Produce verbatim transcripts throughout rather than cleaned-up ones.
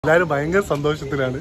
എല്ലാരും ഭയങ്കര സന്തോഷത്തിലാണ്.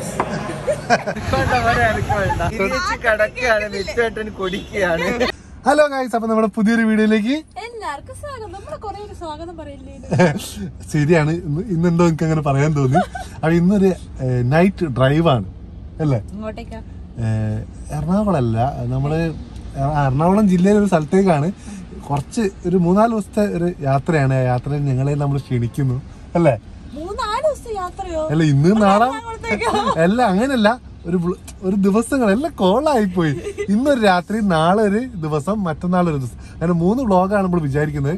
ഹലോ ഗൈസ്, അപ്പൊ നമ്മുടെ പുതിയൊരു വീഡിയോയിലേക്ക് എല്ലാവർക്കും സ്വാഗതം. ശരിയാണ്, ഇന്നെന്തോ എനിക്ക് അങ്ങനെ പറയാൻ തോന്നി. അപ്പൊ ഇന്നൊരു നൈറ്റ് ഡ്രൈവാണ് അല്ലേ? എറണാകുളമല്ല, നമ്മള് എറണാകുളം ജില്ലയിലെ ഒരു സ്ഥലത്തേക്കാണ്. കുറച്ച് ഒരു മൂന്നാല് ദിവസത്തെ ഒരു യാത്രയാണ്. ആ യാത്രയിൽ ഞങ്ങളെ നമ്മൾ ക്ഷണിക്കുന്നു അല്ലേ? അല്ല, ഇന്ന് നാളെ അല്ല, അങ്ങനല്ല, ഒരു ഒരു ദിവസങ്ങൾ എല്ലാം കോളായിപ്പോയി. ഇന്നൊരു രാത്രി, നാളെ ഒരു ദിവസം, മറ്റന്നാൾ ഒരു ദിവസം, അങ്ങനെ മൂന്ന് വ്ളോഗാണ് നമ്മൾ വിചാരിക്കുന്നത്.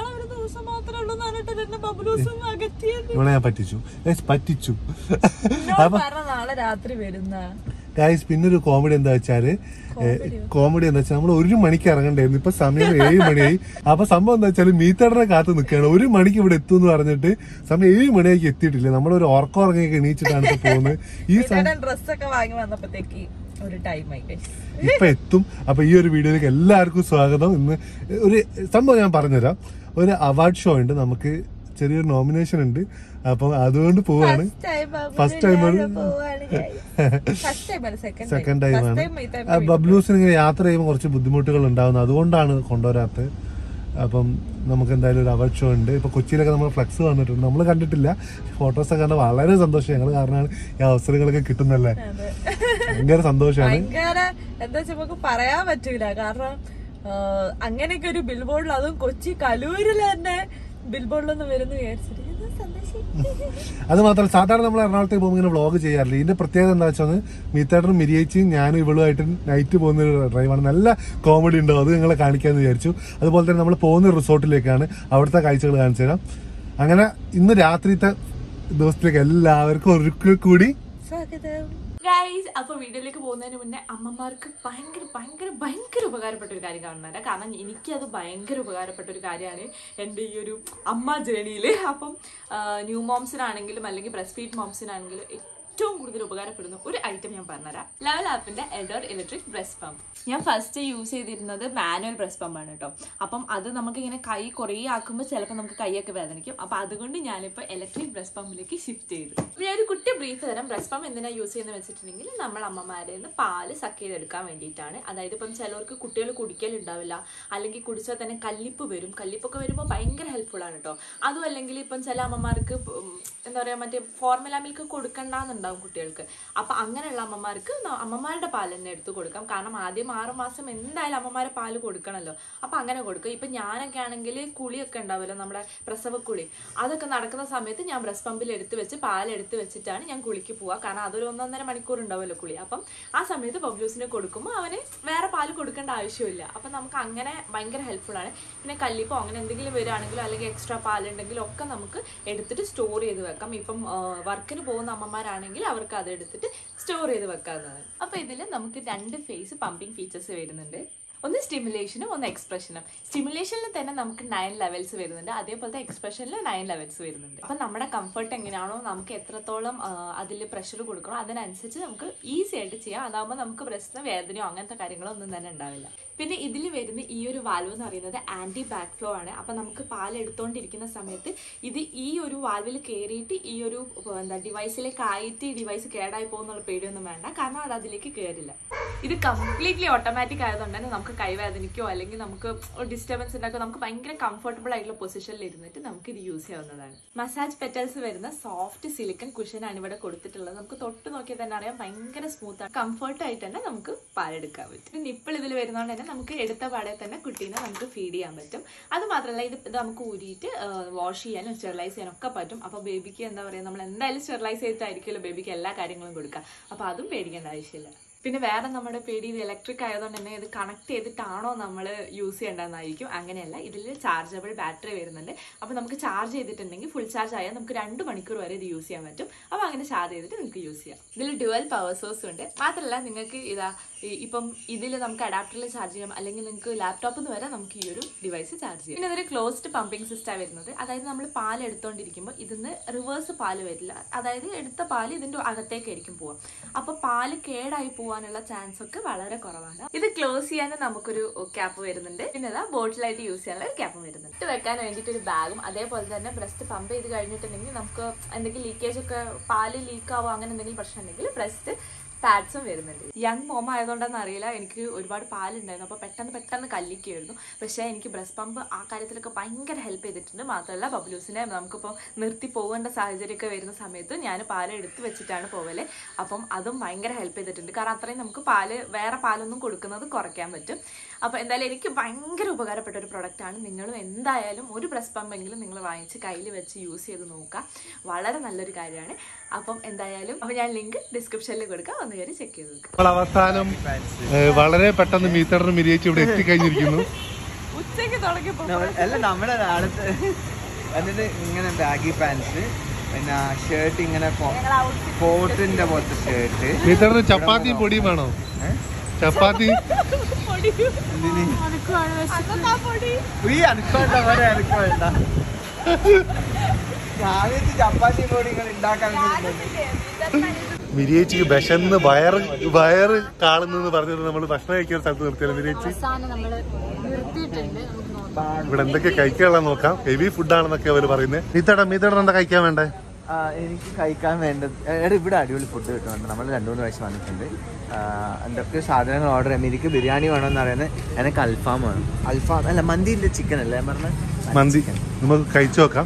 ഇവിടെ ഞാൻ പറ്റിച്ചു പറ്റിച്ചു ഗൈസ്. പിന്നെ ഒരു കോമഡി എന്താ വെച്ചാല് കോമഡി എന്താ വെച്ചാൽ നമ്മൾ ഒരു മണിക്ക് ഇറങ്ങണ്ടായിരുന്നു. ഇപ്പൊ സമയം ഏഴ് മണിയായി. അപ്പൊ സംഭവം എന്താ വെച്ചാല് മീത്തടനെ കാത്തു നിൽക്കുകയാണ്. ഒരു മണിക്ക് ഇവിടെ എത്തും എന്ന് പറഞ്ഞിട്ട് സമയം ഏഴ് മണിയാക്കി എത്തിയിട്ടില്ല. നമ്മളൊരു ഉറക്കം ഉറങ്ങിയൊക്കെ എണീച്ചിട്ടാണ് ഇപ്പൊ പോകുന്നത്. ഈ ഡ്രസ്സൊക്കെ വാങ്ങി വന്നപ്പോഴത്തേക്ക് ഒരു ടൈമായി ഇപ്പൊ എത്തും. അപ്പൊ ഈ ഒരു വീഡിയോയിലേക്ക് എല്ലാവർക്കും സ്വാഗതം. ഇന്ന് ഒരു സംഭവം ഞാൻ പറഞ്ഞുതരാം. ഒരു അവാർഡ് ഷോ ഉണ്ട്, നമുക്ക് ചെറിയൊരു നോമിനേഷൻ ഉണ്ട്. അപ്പൊ അതുകൊണ്ട് പോവാണ്. ഫസ്റ്റ് ടൈമാണ്, സെക്കൻഡ് ടൈമാണ്. ബബ്ലൂസിന് ഇങ്ങനെ യാത്ര ചെയ്യുമ്പോൾ കുറച്ച് ബുദ്ധിമുട്ടുകൾ ഉണ്ടാവുന്നു, അതുകൊണ്ടാണ് കൊണ്ടുവരാത്തത്. അപ്പം നമുക്ക് എന്തായാലും ഒരു അവാർഡ് ഷോ ഉണ്ട്. ഇപ്പൊ കൊച്ചിയിലൊക്കെ നമ്മൾ ഫ്ലക്സ് വന്നിട്ടുണ്ട്, നമ്മൾ കണ്ടിട്ടില്ല. ഫോട്ടോസൊക്കെ കണ്ട വളരെ സന്തോഷം. ഞങ്ങൾ കാരണമാണ് ഈ അവസരങ്ങളൊക്കെ കിട്ടുന്നല്ലേ. ഭയങ്കര സന്തോഷമാണ്. എന്താ വെച്ചാൽ നമുക്ക് പറയാൻ പറ്റൂല. കാരണം അങ്ങനെയൊക്കെ ഒരു ബിൽ ബോർഡിൽ, അതും കൊച്ചി കലൂരിൽ തന്നെ ബിൽ ബോർഡിലൊന്നും വരുന്നു വിചാരിച്ചിട്ട് അത് മാത്രമല്ല, സാധാരണ നമ്മൾ എറണാകുളത്തേക്ക് പോകുമ്പോൾ ഇങ്ങനെ വ്ളോഗ് ചെയ്യാറില്ല. ഇതിന്റെ പ്രത്യേകത എന്താ വെച്ചാൽ മീത്തേട്ടനും മിരിയേച്ചിയും ഞാനും ഇവളുമായിട്ട് നൈറ്റ് പോകുന്ന ഒരു ഡ്രൈവാണ്. നല്ല കോമഡി ഉണ്ടാവും, അത് നിങ്ങളെ കാണിക്കാമെന്ന് വിചാരിച്ചു. അതുപോലെ തന്നെ നമ്മൾ പോകുന്ന റിസോർട്ടിലേക്കാണ്, അവിടുത്തെ കാഴ്ചകൾ കാണിച്ചു തരാം. അങ്ങനെ ഇന്ന് രാത്രിത്തെ ദിവസത്തിലേക്ക് എല്ലാവർക്കും ഒരിക്കൽ കൂടി സ്വാഗതം. ഗൈസ്, അപ്പൊ വീഡിയോയിലേക്ക് പോകുന്നതിന് മുന്നേ അമ്മമാർക്ക് ഭയങ്കര ഭയങ്കര ഭയങ്കര ഉപകാരപ്പെട്ട ഒരു കാര്യം കാണുന്നുണ്ട്. കാരണം എനിക്കത് ഭയങ്കര ഉപകാരപ്പെട്ട ഒരു കാര്യമാണ് എൻ്റെ ഈ ഒരു അമ്മ ജേണിയിൽ. അപ്പം ന്യൂ മോംസിനാണെങ്കിലും അല്ലെങ്കിൽ ബ്രസ്റ്റ് ഫീഡ് മോംസിനാണെങ്കിലും ഏറ്റവും കൂടുതൽ ഉപകാരപ്പെടുന്ന ഒരു ഐറ്റം ഞാൻ പറഞ്ഞുതരാം. ലവ്ലാപ്പിന്റെ എൽഡോർ ഇലക്ട്രിക് ബ്രസ്റ്റ് പമ്പ്. ഞാൻ ഫസ്റ്റ് യൂസ് ചെയ്തിരുന്നത് മാനുവൽ ബ്രസ്റ്റ് പമ്പാണ് കേട്ടോ. അപ്പം അത് നമുക്ക് ഇങ്ങനെ കൈ കുറേ ആക്കുമ്പോൾ ചിലപ്പോൾ നമുക്ക് കൈയൊക്കെ വേദനിക്കും. അപ്പം അതുകൊണ്ട് ഞാനിപ്പോൾ ഇലക്ട്രിക് ബ്രസ്റ്റ് പമ്പിലേക്ക് ഷിഫ്റ്റ് ചെയ്തു. ഞാൻ ഒരു കുട്ടി ബ്രീഫ് തരാം. ബ്രസ്റ്റ് പമ്പ് എന്തിനാണ് യൂസ് ചെയ്യുന്നത് വെച്ചിട്ടുണ്ടെങ്കിൽ നമ്മൾ അമ്മമാരിൽ നിന്ന് പാല് സക്ക് ചെയ്തെടുക്കാൻ വേണ്ടിയിട്ടാണ്. അതായത് ഇപ്പം ചിലർക്ക് കുട്ടികൾ കുടിക്കലുണ്ടാവില്ല, അല്ലെങ്കിൽ കുടിച്ചാൽ തന്നെ കല്ലിപ്പ് വരും. കല്ലിപ്പൊക്കെ വരുമ്പോൾ ഭയങ്കര ഹെൽപ്ഫുൾ ആണ് കേട്ടോ. അതും അല്ലെങ്കിൽ ഇപ്പം ചില അമ്മമാർക്ക് എന്താ പറയുക, മറ്റേ ഫോർമുല മിൽക്ക് കൊടുക്കണ്ടെന്നുണ്ടാവും കുട്ടികൾക്ക്. അപ്പം അങ്ങനെയുള്ള അമ്മമാർക്ക് അമ്മമാരുടെ പാൽ തന്നെ എടുത്ത് കൊടുക്കാം. കാരണം ആദ്യം ആറ് മാസം എന്തായാലും അമ്മമാരെ പാല് കൊടുക്കണമല്ലോ. അപ്പം അങ്ങനെ കൊടുക്കുക. ഇപ്പം ഞാനൊക്കെ ആണെങ്കിൽ കുളിയൊക്കെ ഉണ്ടാവുമല്ലോ, നമ്മുടെ പ്രസവക്കുളി, അതൊക്കെ നടക്കുന്ന സമയത്ത് ഞാൻ ബ്രസ്റ്റ് പമ്പിൽ എടുത്ത് വെച്ച് പാലെടുത്ത് വെച്ചിട്ടാണ് ഞാൻ കുളിക്ക് പോവുക. കാരണം അതൊരു ഒന്നൊന്നര മണിക്കൂർ ഉണ്ടാവുമല്ലോ കുളി. അപ്പം ആ സമയത്ത് ബബ്ലൂസിനെ കൊടുക്കുമ്പോൾ അവന് വേറെ പാല് കൊടുക്കേണ്ട ആവശ്യമില്ല. അപ്പം നമുക്ക് അങ്ങനെ ഭയങ്കര ഹെൽപ്ഫുൾ ആണ്. പിന്നെ കല്ലിപ്പോ അങ്ങനെ എന്തെങ്കിലും വരികയാണെങ്കിലോ അല്ലെങ്കിൽ എക്സ്ട്രാ പാലുണ്ടെങ്കിലോ ഒക്കെ നമുക്ക് എടുത്തിട്ട് സ്റ്റോർ ചെയ്ത് വെക്കാം. ഇപ്പം വർക്കിന് പോകുന്ന അമ്മമാരാണെങ്കിൽ അവർക്ക് അത് എടുത്തിട്ട് സ്റ്റോർ ചെയ്ത് വെക്കാവുന്നതാണ്. അപ്പൊ ഇതിൽ നമുക്ക് രണ്ട് ഫേസ് പമ്പിങ് ഫീച്ചേഴ്സ് വരുന്നുണ്ട്. ഒന്ന് സ്റ്റിമുലേഷനും ഒന്ന് എക്സ്പ്രഷനും. സ്റ്റിമുലേഷനിൽ തന്നെ നമുക്ക് നയൻ ലെവൽസ് വരുന്നുണ്ട്, അതേപോലത്തെ എക്സ്പ്രഷനിൽ നയൻ ലെവൽസ് വരുന്നുണ്ട്. അപ്പം നമ്മുടെ കംഫർട്ട് എങ്ങനെയാണോ, നമുക്ക് എത്രത്തോളം അതിൽ പ്രഷർ കൊടുക്കണോ അതിനനുസരിച്ച് നമുക്ക് ഈസി ആയിട്ട് ചെയ്യാം. അതാകുമ്പോൾ നമുക്ക് പ്രശ്നം വേദനയോ അങ്ങനത്തെ കാര്യങ്ങളോ ഒന്നും തന്നെ ഉണ്ടാവില്ല. പിന്നെ ഇതിൽ വരുന്ന ഈ ഒരു വാൽവ് എന്ന് പറയുന്നത് ആന്റി ബാക്ക് ഫ്ലോ ആണ്. അപ്പം നമുക്ക് പാൽ എടുത്തുകൊണ്ടിരിക്കുന്ന സമയത്ത് ഇത് ഈ ഒരു വാൽവിൽ കയറിയിട്ട് ഈ ഒരു എന്താ ഡിവൈസിലേക്ക് ആയിട്ട് ഈ ഡിവൈസ് കേടായി പോകുന്നുള്ള പേടിയൊന്നും വേണ്ട. കാരണം അത് അതിലേക്ക് കയറില്ല. ഇത് കംപ്ലീറ്റ്ലി ഓട്ടോമാറ്റിക് ആയതുകൊണ്ട് തന്നെ നമുക്ക് കൈവേദനയ്ക്കോ അല്ലെങ്കിൽ നമുക്ക് ഡിസ്റ്റർബൻസ് ഉണ്ടാക്കോ നമുക്ക് ഭയങ്കര കംഫർട്ടബിൾ ആയിട്ടുള്ള പൊസിഷനിൽ ഇരുന്നിട്ട് നമുക്ക് ഇത് യൂസ് ചെയ്യാവുന്നതാണ്. മസാജ് പെറ്റൽസ് വരുന്ന സോഫ്റ്റ് സിലിക്കൺ കുഷനാണ് ഇവിടെ കൊടുത്തിട്ടുള്ളത്. നമുക്ക് തൊട്ട് നോക്കിയാൽ തന്നെ അറിയാം ഭയങ്കര സ്മൂത്ത് ആണ്. കംഫർട്ട് ആയിട്ട് തന്നെ നമുക്ക് പാലെടുക്കാൻ പറ്റും. നിപ്പിൾ ഇതിൽ വരുന്നതുകൊണ്ട് തന്നെ നമുക്ക് എടുത്ത പാടെ തന്നെ കുട്ടീനെ നമുക്ക് ഫീഡ് ചെയ്യാൻ പറ്റും. അത് മാത്രമല്ല ഇത് ഇത് നമുക്ക് ഊരിയിട്ട് വാഷ് ചെയ്യാനും സ്റ്റെറിലൈസ് ചെയ്യാനും ഒക്കെ പറ്റും. അപ്പൊ ബേബിക്ക് എന്താ പറയുക, നമ്മൾ എന്തായാലും സ്റ്റെറിലൈസ് ചെയ്തിട്ടായിരിക്കുമല്ലോ ബേബിക്ക് എല്ലാ കാര്യങ്ങളും കൊടുക്കുക. അപ്പൊ അതും പേടിക്കേണ്ട ആവശ്യമില്ല. പിന്നെ വേറെ നമ്മുടെ പേടി ഇത് ഇലക്ട്രിക് ആയതുകൊണ്ട് തന്നെ ഇത് കണക്ട് ചെയ്തിട്ടാണോ നമ്മൾ യൂസ് ചെയ്യേണ്ടതെന്നായിരിക്കും. അങ്ങനെയല്ല, ഇതിൽ ചാർജബിൾ ബാറ്ററി വരുന്നുണ്ട്. അപ്പോൾ നമുക്ക് ചാർജ് ചെയ്തിട്ടുണ്ടെങ്കിൽ ഫുൾ ചാർജ് ആയാൽ നമുക്ക് രണ്ട് മണിക്കൂർ വരെ ഇത് യൂസ് ചെയ്യാൻ പറ്റും. അപ്പോൾ അങ്ങനെ ചാർജ് ചെയ്തിട്ട് നിങ്ങൾക്ക് യൂസ് ചെയ്യാം. ഇതിൽ ഡ്യുവൽ പവർ സോഴ്സ് ഉണ്ട്. മാത്രമല്ല നിങ്ങൾക്ക് ഇതാ ഇപ്പം ഇതിൽ നമുക്ക് അഡാപ്റ്ററിൽ ചാർജ് ചെയ്യാം, അല്ലെങ്കിൽ നിങ്ങൾക്ക് ലാപ്ടോപ്പിൽ നിന്ന് വരെ നമുക്ക് ഈ ഒരു ഡിവൈസ് ചാർജ് ചെയ്യാം. പിന്നെ ഇതൊരു ക്ലോസ്ഡ് പമ്പിംഗ് സിസ്റ്റം വരുന്നത്. അതായത് നമ്മൾ പാൽ എടുത്തുകൊണ്ടിരിക്കുമ്പോൾ ഇതിന്ന് റിവേഴ്സ് പാല് വരില്ല. അതായത് എടുത്ത പാല് ഇതിൻ്റെ അകത്തേക്കായിരിക്കും പോവുക. അപ്പോൾ പാല് കേടായി പോവുക പോകാനുള്ള ചാൻസ് ഒക്കെ വളരെ കുറവാണ്. ഇത് ക്ലോസ് ചെയ്യാൻ നമുക്കൊരു ക്യാപ്പ് വരുന്നുണ്ട്. പിന്നെ അതാ ബോട്ടിലായിട്ട് യൂസ് ചെയ്യാനുള്ള ഒരു ക്യാപ്പും വരുന്നുണ്ട്. ഇട്ട് വെക്കാൻ വേണ്ടിയിട്ട് ഒരു ബാഗും, അതേപോലെ തന്നെ ബ്രസ്റ്റ് പമ്പ് ചെയ്ത് കഴിഞ്ഞിട്ടുണ്ടെങ്കിൽ നമുക്ക് എന്തെങ്കിലും ലീക്കേജ് ഒക്കെ, പാല് ലീക്ക് ആവോ അങ്ങനെ എന്തെങ്കിലും പ്രശ്നം ഉണ്ടെങ്കിൽ ബ്രസ്റ്റ് പാഡ്സും വരുന്നുണ്ട്. യങ് മോം ആയതുകൊണ്ടെന്ന് അറിയില്ല, എനിക്ക് ഒരുപാട് പാലുണ്ടായിരുന്നു, അപ്പോൾ പെട്ടെന്ന് പെട്ടെന്ന് കല്ലിക്കുമായിരുന്നു. പക്ഷേ എനിക്ക് ബ്രസ്റ്റ് പമ്പ് ആ കാര്യത്തിലൊക്കെ ഭയങ്കര ഹെൽപ്പ് ചെയ്തിട്ടുണ്ട്. മാത്രമല്ല ബബ്ലൂസിനെ നമുക്കിപ്പോൾ നിർത്തി പോകേണ്ട സാഹചര്യമൊക്കെ വരുന്ന സമയത്ത് ഞാൻ പാല് എടുത്ത് വെച്ചിട്ടാണ് പോവല്. അപ്പം അതും ഭയങ്കര ഹെൽപ്പ് ചെയ്തിട്ടുണ്ട്. കാരണം അത്രയും നമുക്ക് പാല് വേറെ പാലൊന്നും കൊടുക്കുന്നത് കുറയ്ക്കാൻ പറ്റും. അപ്പോൾ എന്തായാലും എനിക്ക് ഭയങ്കര ഉപകാരപ്പെട്ട ഒരു പ്രൊഡക്റ്റാണ്. നിങ്ങളും എന്തായാലും ഒരു ബ്രസ്റ്റ് പമ്പെങ്കിലും നിങ്ങൾ വാങ്ങിച്ച് കയ്യിൽ വെച്ച് യൂസ് ചെയ്ത് നോക്കുക. വളരെ നല്ലൊരു കാര്യമാണ്. അപ്പം എന്തായാലും അപ്പോൾ ഞാൻ ലിങ്ക് ഡിസ്ക്രിപ്ഷനിൽ കൊടുക്കാം, ഒന്ന് കയറി ചെക്ക് ചെയ്ത് നോക്കാം. അവസാനം വളരെ പെട്ടെന്ന് മീറ്ററിന് മിരിയേച്ച് ഇവിടെ എത്തിക്കഴിഞ്ഞിരിക്കുന്നു. ഉച്ചയ്ക്ക് തുടങ്ങിയപ്പോൾ അല്ല നമ്മുടെ നാളത്തെ എന്നിട്ട് ഇങ്ങനെ ബാഗി പാൻസ്, പിന്നെ ഷർട്ട് ഇങ്ങനെ കോട്ടിന്റെ പോലത്തെ ഷർട്ട്. മീറ്ററിന് ചപ്പാത്തി പൊടിയും വേണോ? ചപ്പാത്തി ചപ്പാത്തി പൊടി ഉണ്ടാക്കാൻ മിരിയേച്ചിക്ക് വിശന്ന് വയറ് വയറ് കാണുന്നെന്ന് പറഞ്ഞിട്ട് നമ്മൾ ഭക്ഷണം കഴിക്കുന്ന സ്ഥലത്ത് നിർത്തിയാലും മിരിയേച്ചി ഇവിടെ എന്തൊക്കെ കഴിക്കാനുള്ള നോക്കാം. ഹെവി ഫുഡാണെന്നൊക്കെ അവർ പറയുന്നത്. മീത്തട മീത്തട എന്താ കഴിക്കാൻ വേണ്ടേ? എനിക്ക് കഴിക്കാൻ വേണ്ടത് ഇവിടെ അടിപൊളി ഫുഡ് കിട്ടുന്നുണ്ട്. നമ്മൾ രണ്ടു മൂന്ന് പ്രാവശ്യം വന്നിട്ടുണ്ട്. എന്തൊക്കെ സാധനങ്ങൾ ഓർഡർ ചെയ്യാം. എനിക്ക് ബിരിയാണി വേണമെന്ന് പറയുന്നത്, എനിക്ക് അൽഫാം വേണം. അൽഫാം അല്ല, മന്തിയിലെ ചിക്കൻ അല്ലേ പറഞ്ഞ മന്തി നമുക്ക് കഴിച്ചു നോക്കാം.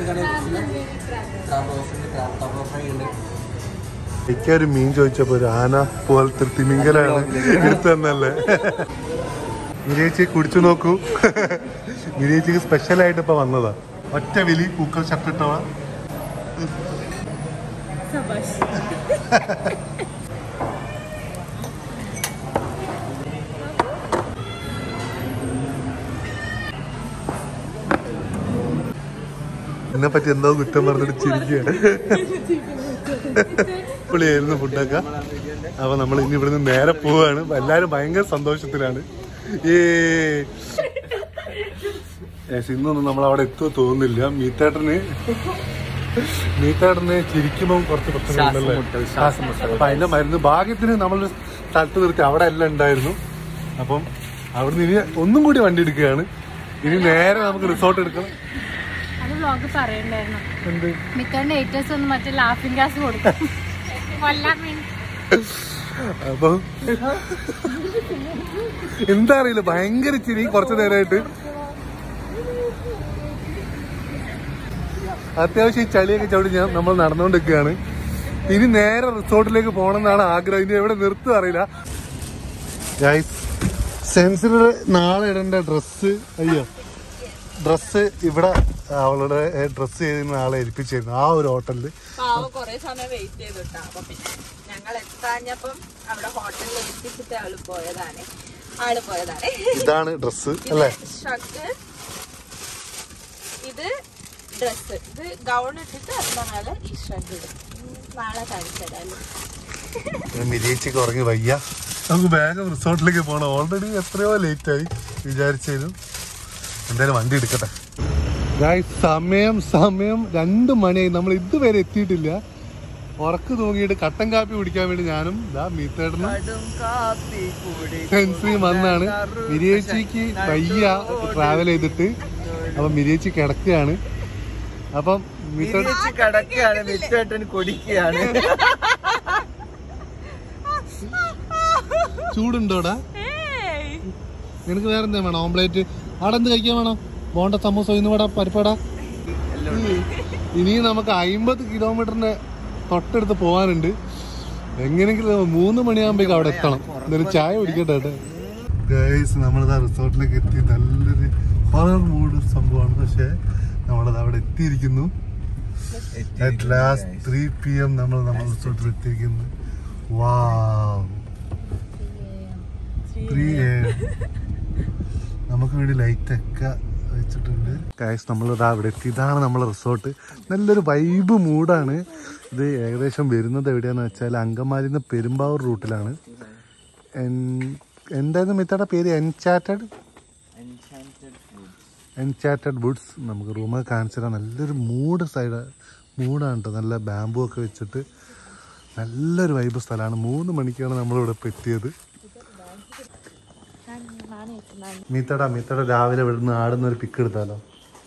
എനിക്കൊരു മീൻ ചോദിച്ചപ്പോ ഒരു ആന പോലത്തെ തിമിംഗലാണ് എടുത്തു തന്നല്ലേ. മിരിയേച്ചി കുടിച്ചു നോക്കൂ. മിരിയേച്ചിക്ക് സ്പെഷ്യലായിട്ട് ഇപ്പൊ വന്നതാ. ഒറ്റ വിലി കുക്കർ ഷർട്ടിട്ടവ. എന്നെ പറ്റി എന്തോ കുറ്റം പറഞ്ഞിട്ട് ചിരിക്കുക. പൊളിയായിരുന്നു ഫുഡൊക്കെ. അപ്പൊ നമ്മൾ ഇനി ഇവിടുന്ന് നേരെ പോവാണ്. എല്ലാരും ഭയങ്കര സന്തോഷത്തിലാണ്. ഈ ഇന്നൊന്നും നമ്മൾ അവിടെ എത്തുമോ തോന്നുന്നില്ല. മീത്തേട്ടന് മീത്തേട്ടന് ചിരിക്കുമ്പോൾ കുറച്ച് പ്രശ്നങ്ങളുണ്ടല്ലേ. അപ്പൊ അതിന്റെ മരുന്ന് ഭാഗ്യത്തിന് നമ്മളൊരു സ്ഥലത്ത് നിർത്തി അവിടെ എല്ലാം ഉണ്ടായിരുന്നു. അപ്പം അവിടുന്ന് ഇനി ഒന്നും കൂടി വണ്ടി എടുക്കുകയാണ്. ഇനി നേരെ നമുക്ക് റിസോർട്ട് എടുക്കണം. വ്ലോഗ് പറയണ്ടായിരുന്നു. മിക്കവാറും ഏറ്റവും ഒന്നും മറ്റേ ലാഫിംഗ് ഗ്യാസ് കൊടുക്കും. അപ്പൊ എന്താ അറിയില്ല, ഭയങ്കര ചിരി കുറച്ചു നേരമായിട്ട്. അത്യാവശ്യം ഈ ചളിയൊക്കെ ചവിട്ടി ഞാൻ നമ്മൾ നടന്നുകൊണ്ടിരിക്കുകയാണ്. ഇനി നേരെ റിസോർട്ടിലേക്ക് പോകണം എന്നാണ് ആഗ്രഹം. ഇനി എവിടെ നിർത്തും അറിയില്ല. സെൻസിന് നാളെ ഇടേണ്ട ഡ്രസ്സ്, അയ്യോ ഡ്രസ്സ് ഇവിടെ അവളുടെ ഡ്രസ്സ് ചെയ്തിരുന്ന ആളെ ഏൽപ്പിച്ചിരുന്നു ആ ഒരു ഹോട്ടലില്. കൊറേ സമയം വെയിറ്റ് ചെയ്തിട്ടാ. അപ്പൊ പിന്നെ ഞങ്ങൾ എത്താഞ്ഞപ്പം അവിടെ ഹോട്ടലിൽ ഏൽപ്പിച്ചിട്ട് ആള് പോയതാണ് ആള് പോയതാണ് ഇതാണ് ഡ്രസ്സ് അല്ലേ? ഷർട്ട്, ഇത് ഡ്രസ്സ്, ഇത് ഗൗൺ ഇട്ടിട്ട് അതിന്റെ മേലെ ഈ ഷർട്ട് ഇടും. നാളെ കാണിച്ചതല്ലേ. മിരിയേച്ചിക്ക് ഉറങ്ങി വയ്യ. നമുക്ക് വേഗം റിസോർട്ടിലേക്ക് പോകണം. ഓൾറെഡി എത്രയോ ലേറ്റ് ആയി വിചാരിച്ചതിലും. എന്തായാലും വണ്ടി എടുക്കട്ടെ. സമയം സമയം രണ്ടു മണിയായി. നമ്മൾ ഇതുവരെ എത്തിയിട്ടില്ല. ഉറക്ക് തൂങ്ങിയിട്ട് കട്ടൻ കാപ്പി കുടിക്കാൻ വേണ്ടി ഞാനും ഇതാ മീത്തേട്ടനും സെൻസിയും വന്നാണ്. മിരിയേച്ചിക്ക് വയ്യ ട്രാവൽ ചെയ്തിട്ട്. അപ്പൊ മിരിയേച്ചി കിടക്കുകയാണ്. അപ്പം കിടക്കുകയാണ്, മീത്തേട്ടൻ കുടിക്കുകയാണ്. ചൂടുണ്ടോടാ? നിനക്ക് വേറെ എന്താ വേണം? ഓംപ്ലേറ്റ് അവിടെ എന്ത് കഴിക്കാൻ വേണം? ബോണ്ട, സമൂസ, ഇന്നുവട, പരിപ്പട. ഇനി നമുക്ക് അമ്പത് കിലോമീറ്ററിന്റെ തൊട്ടടുത്ത് പോകാനുണ്ട്. എങ്ങനെയെങ്കിലും മൂന്ന് മണിയാകുമ്പോഴേക്കും അവിടെ എത്തണം. എന്തായാലും ചായ കുടിക്കട്ടെ. ഗൈസ്, നമ്മളിതാ റിസോർട്ടിലേക്ക് എത്തി. നല്ലൊരു ഹൊറർ മൂഡ് സംഭവമാണ്. പക്ഷെ നമ്മളത് അവിടെ എത്തിയിരിക്കുന്നു. At last three P M നമ്മൾ നമ്മൾ റിസോർട്ടിൽ എത്തിയിരിക്കുന്നു. Wow, three A M. നമുക്ക് വേണ്ടി ലൈറ്റൊക്കെ വെച്ചിട്ടുണ്ട്. ഗൈസ്, നമ്മളിതാ അവിടെ എത്തി. ഇതാണ് നമ്മളെ റിസോർട്ട്. നല്ലൊരു വൈബ് മൂഡാണ്. ഇത് ഏകദേശം വരുന്നത് എവിടെയാന്ന് വെച്ചാൽ അങ്കമാലിയിൽ നിന്ന് പെരുമ്പാവൂർ റൂട്ടിലാണ്. എന്തായിരുന്നു മിത്തയുടെ പേര്? Enchanted enchanted woods. നമുക്ക് റൂമൊക്കെ കാണിച്ചു തരാം. നല്ലൊരു മൂഡ് സൈഡ് മൂഡാണ് കേട്ടോ. നല്ല ബാമ്പു ഒക്കെ വെച്ചിട്ട് നല്ലൊരു വൈബ് സ്ഥലമാണ്. മൂന്ന് മണിക്കാണ് നമ്മളിവിടെ എത്തിയത്. മീത്തട മീത്തട രാവിലെ ഇവിടുന്ന് ആടുന്ന ഒരു പിക്ക് എടുത്താലോ?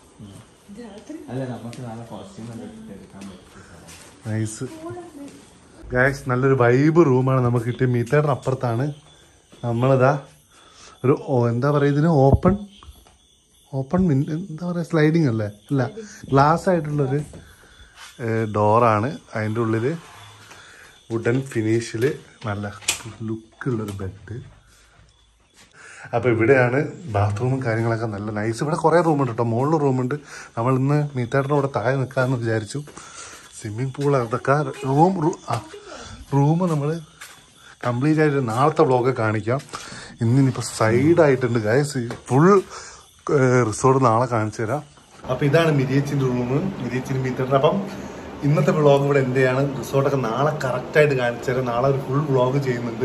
നൈസ് ഗൈസ്, നല്ലൊരു വൈബ് റൂമാണ് നമുക്ക് കിട്ടിയത്. മീത്തയുടെ അപ്പുറത്താണ് നമ്മളിതാ ഒരു എന്താ പറയുക ഇതിന് ഓപ്പൺ ഓപ്പൺ എന്താ പറയുക സ്ലൈഡിങ് അല്ലേ? അല്ല, ഗ്ലാസ് ആയിട്ടുള്ളൊരു ഡോറാണ്. അതിൻ്റെ ഉള്ളിൽ വുഡൻ ഫിനിഷിൽ നല്ല ലുക്കുള്ളൊരു ബെഡ്. അപ്പോൾ ഇവിടെയാണ് ബാത്റൂമും കാര്യങ്ങളൊക്കെ നല്ല നൈസ്. ഇവിടെ കുറേ റൂമുണ്ട് കേട്ടോ, മുകളിൽ റൂമുണ്ട്. നമ്മൾ ഇന്ന് മീത്തേട്ടൻ്റെ കൂടെ താഴെ നിൽക്കാമെന്ന് വിചാരിച്ചു. സ്വിമ്മിങ് പൂൾ അതൊക്കെ റൂം ആ റൂം നമ്മൾ കംപ്ലീറ്റ് ആയിട്ട് നാളത്തെ വ്ളോഗ് കാണിക്കാം. ഇന്നിനിപ്പോൾ സൈഡായിട്ടുണ്ട് ഗൈസ്, ഫുൾ റിസോർട്ട് നാളെ കാണിച്ചു തരാം. അപ്പോൾ ഇതാണ് മിരിയച്ചിൻ്റെ റൂം, മിരിയച്ചിൻ്റെ മീത്തേട്ടൻ. അപ്പം ഇന്നത്തെ വ്ളോഗ് ഇവിടെ എന്തെയാണ്, റിസോർട്ടൊക്കെ നാളെ കറക്റ്റായിട്ട് കാണിച്ചു തരാം. നാളെ ഒരു ഫുൾ വ്ളോഗ് ചെയ്യുന്നുണ്ട്.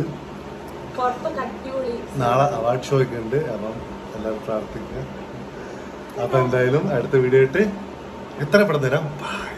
നാളെ അവാർഡ് ഷോ ഒക്കെ ഉണ്ട്. അപ്പം എല്ലാവരും പ്രാർത്ഥിക്കുക. അപ്പം എന്തായാലും അടുത്ത വീഡിയോ ആയിട്ട് എത്ര പെട്ടെന്ന് തരാം.